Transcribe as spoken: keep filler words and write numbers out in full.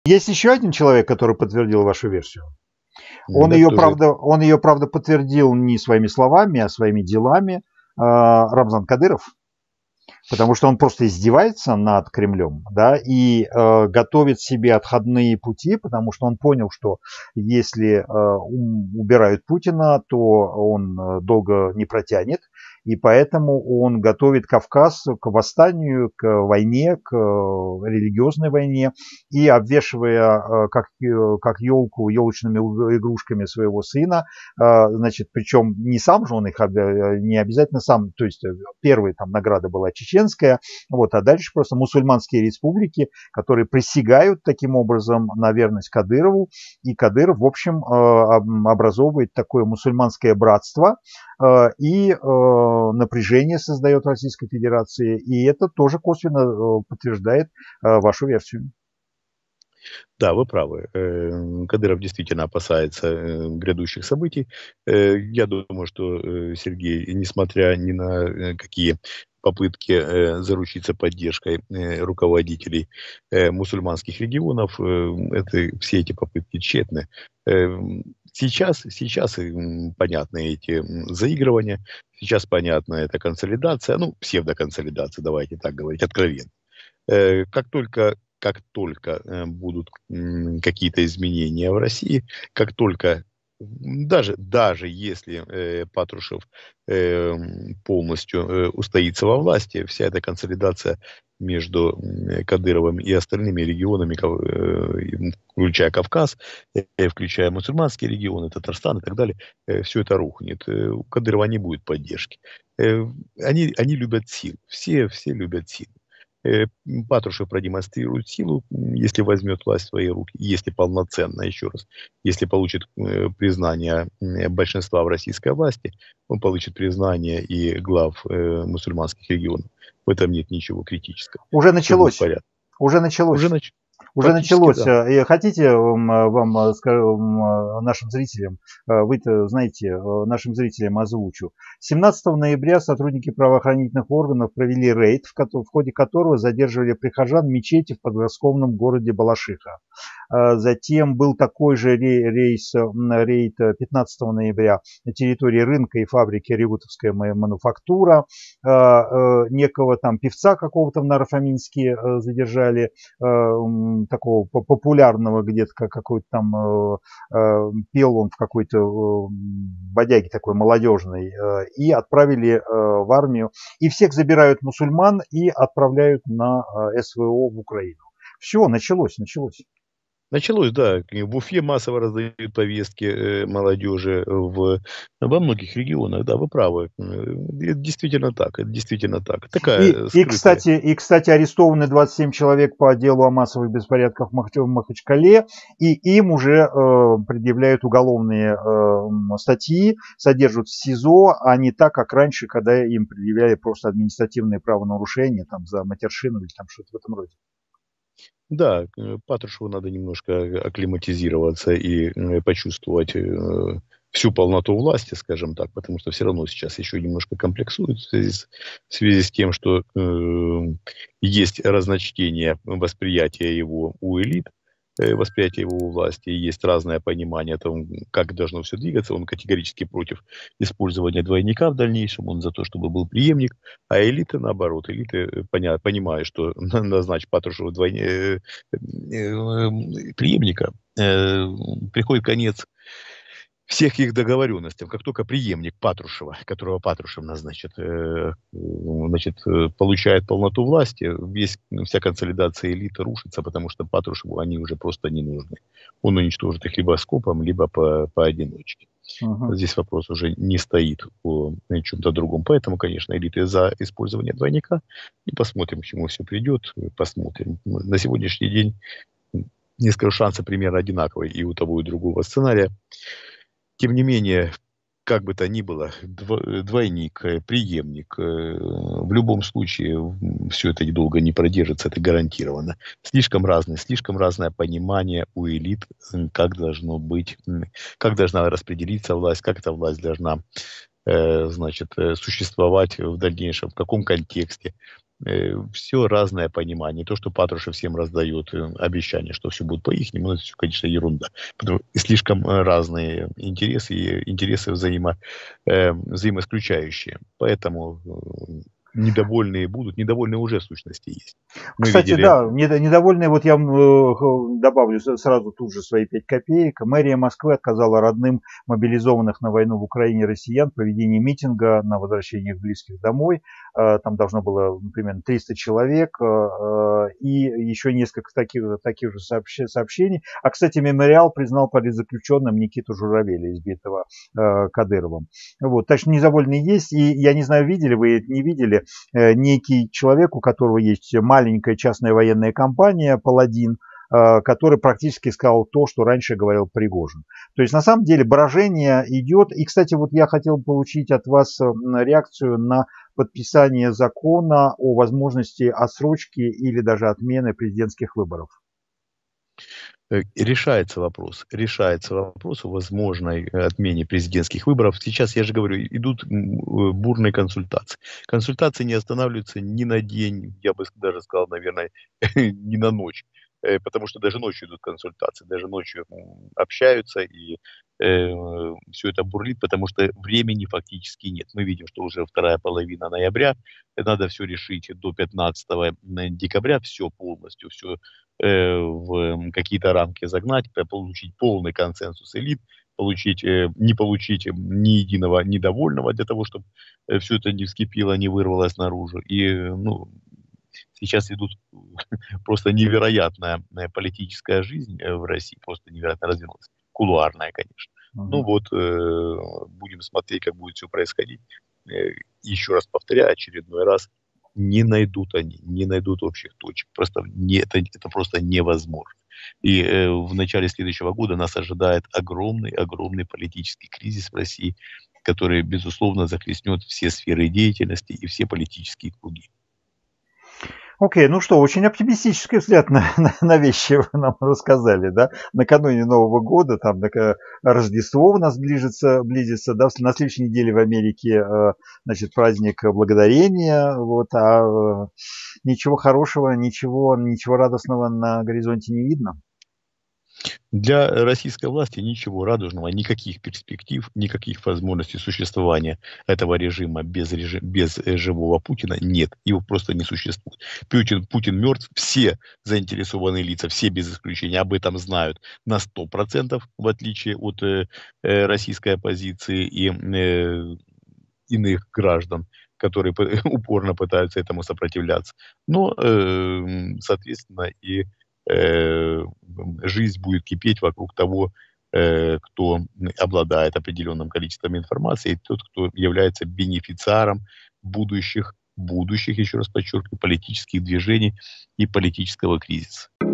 Есть еще один человек, который подтвердил вашу версию. Он Да, ее, кто же это? правда, он ее, правда, подтвердил не своими словами, а своими делами. А, Рамзан Кадыров. Потому что он просто издевается над Кремлем, да, и э, готовит себе отходные пути, потому что он понял, что если э, ум- убирают Путина, то он э, долго не протянет, и поэтому он готовит Кавказ к восстанию, к войне, к э, религиозной войне, и обвешивая э, как, э, как елку елочными игрушками своего сына, э, значит, причем не сам же он их, обя- не обязательно сам, то есть э, первая там награда была чеченская, вот, а дальше просто мусульманские республики, которые присягают таким образом на верность Кадырову, и Кадыров, в общем, э, образовывает такое мусульманское братство, э, и э, напряжение создает в Российской Федерации, и это тоже косвенно э, подтверждает э, вашу версию. Да, вы правы. Э, Кадыров действительно опасается э, грядущих событий. Э, Я думаю, что э, Сергей, несмотря ни на э, какие попытки э, заручиться поддержкой э, руководителей э, мусульманских регионов, э, это, все эти попытки тщетны. Э, Сейчас, сейчас м, понятны эти м, заигрывания, сейчас понятна эта консолидация, ну, псевдоконсолидация, давайте так говорить, откровенно. Э, Как только, как только э, будут м, какие-то изменения в России, как только, м, даже, даже если э, Патрушев э, м, полностью э, устоится во власти, вся эта консолидация между м, Кадыровым и остальными регионами, кав- э, и, включая Кавказ, э, включая мусульманские регионы, Татарстан и так далее, все это рухнет. Э, У Кадырова не будет поддержки. Э, Они, они любят силу. Все, все любят силу. Э, Патрушев продемонстрирует силу, м, если возьмет власть в свои руки, если полноценно, еще раз, если получит э, признание м, большинства в российской власти, он получит признание и глав э, мусульманских регионов. В этом нет ничего критического. Уже Все будет в началось. порядке. Уже Уже началось. нач... Уже Фактически, началось. да. Э, и хотите м, вам, э, скажем, э, нашим зрителям, э, вы-то знаете, э, нашим зрителям озвучу. семнадцатого ноября сотрудники правоохранительных органов провели рейд, в, ко- в ходе которого задерживали прихожан в мечети в подмосковном городе Балашиха. Э, Затем был такой же рейс, рейд пятнадцатого ноября на территории рынка и фабрики «Реутовская мануфактура». Э, э, Некого там певца какого-то в Наро-Фоминске э, задержали, э, такого популярного где-то, как какой-то там э, э, пел он в какой-то э, бодяге такой молодежной, э, и отправили э, в армию. И всех забирают мусульман и отправляют на э, СВО в Украину. Все, началось, началось. Началось, да. В Уфе массово раздают повестки э, молодежи в, во многих регионах. Да, вы правы. Э, Это действительно так. Это действительно так. И, Такая и, скрытая. кстати, и, кстати, арестованы двадцать семь человек по делу о массовых беспорядках в Мах- в Махачкале, и им уже э, предъявляют уголовные э, статьи, содержат в СИЗО, а не так, как раньше, когда им предъявляли просто административные правонарушения там, за матершину или там что-то в этом роде. Да, э, Патрушеву надо немножко акклиматизироваться и э, почувствовать э, всю полноту власти, скажем так, потому что все равно сейчас еще немножко комплексует в связи с, в связи с тем, что э, есть разночтение восприятия его у элит, э, восприятие его у власти, и есть разное понимание о том, как должно все двигаться. Он категорически против использования двойника в дальнейшем, он за то, чтобы был преемник, а элиты, наоборот, элиты, э, поня- понимая, что назначить Патрушева двойне, э, э, э, преемника, э, приходит конец всех их договоренностям. Как только преемник Патрушева, которого Патрушев назначит, э, значит, э, получает полноту власти, весь, вся консолидация элиты рушится, потому что Патрушеву они уже просто не нужны. Он уничтожит их либо скопом, либо по, поодиночке. Угу. Здесь вопрос уже не стоит о чем-то другом. Поэтому, конечно, элиты за использование двойника. И посмотрим, к чему все придет. Посмотрим. На сегодняшний день, не скажу, шансы примерно одинаковые и у того, и у другого сценария. Тем не менее, как бы то ни было, дво- двойник, э, преемник, э, в любом случае все это долго не продержится, это гарантированно. Слишком разное, слишком разное понимание у элит, м, как должно быть, м, как должна распределиться власть, как эта власть должна э, значит, э, существовать в дальнейшем, в каком контексте. Все разное понимание. То, что Патрушев всем раздает э, обещание, что все будет по-ихнему, это все, конечно, ерунда. Потому что слишком э, разные интересы, и интересы взаимо, э, взаимоисключающие. Поэтому э, недовольные будут, недовольные уже в сущности есть. Мы Кстати, видели. да, недо- недовольные, вот я э, добавлю с- сразу тут же свои пять копеек. Мэрия Москвы отказала родным мобилизованных на войну в Украине россиян в проведении митинга на возвращение их близких домой. Э, Там должно было ну, примерно триста человек э, э, и еще несколько таких, таких же сообщ- сообщений. А, кстати, мемориал признал политзаключенным Никиту Журавеля, избитого э, Кадыровым. Вот, так что недовольные есть. И я не знаю, видели вы это, не видели, э, некий человек, у которого есть маленькая частная военная компания «Паладин», э, который практически сказал то, что раньше говорил Пригожин. То есть на самом деле брожение идет. И, кстати, вот я хотел получить от вас э, реакцию на подписание закона о возможности отсрочки или даже отмены президентских выборов. Э, Решается вопрос, решается вопрос о возможной э, отмене президентских выборов. Сейчас, я же говорю, идут м, э, бурные консультации. Консультации не останавливаются ни на день, я бы даже сказал, наверное, ни на ночь. Э, Потому что даже ночью идут консультации, даже ночью м, общаются, и все это бурлит, потому что времени фактически нет. Мы видим, что уже вторая половина ноября, э, надо все решить до пятнадцатого декабря, все полностью, все э, в какие-то рамки загнать, п- получить полный консенсус элит, получить, э, не получить ни единого недовольного для того, чтобы все это не вскипело, не вырвалось наружу. И э, ну, сейчас идут просто невероятная э, политическая жизнь э, в России, просто невероятно развернулась. Кулуарная, конечно. Ну Мгм. вот, э, будем смотреть, как будет все происходить. Э, еще раз повторяю, очередной раз, не найдут они, не найдут общих точек. Просто не, это, это просто невозможно. И э, в начале следующего года нас ожидает огромный, огромный политический кризис в России, который, безусловно, захлестнет все сферы деятельности и все политические круги. Окей, ну что, очень оптимистический взгляд на, на, на вещи вы нам рассказали, да? Накануне Нового года, там на- Рождество у нас ближется, близится, да? На следующей неделе в Америке, э, значит, праздник Благодарения, вот, а э, ничего хорошего, ничего, ничего радостного на горизонте не видно. Для российской власти ничего радужного, никаких перспектив, никаких возможностей существования этого режима без, режи- без э, живого Путина нет. Его просто не существует. Путин, Путин мертв, все заинтересованные лица, все без исключения об этом знают на сто процентов, в отличие от э, э, российской оппозиции и э, иных граждан, которые п- упорно пытаются этому сопротивляться. Но, э, соответственно, и э, жизнь будет кипеть вокруг того, э, кто обладает определенным количеством информации, и тот, кто является бенефициаром будущих, будущих, еще раз подчеркиваю, политических движений и политического кризиса.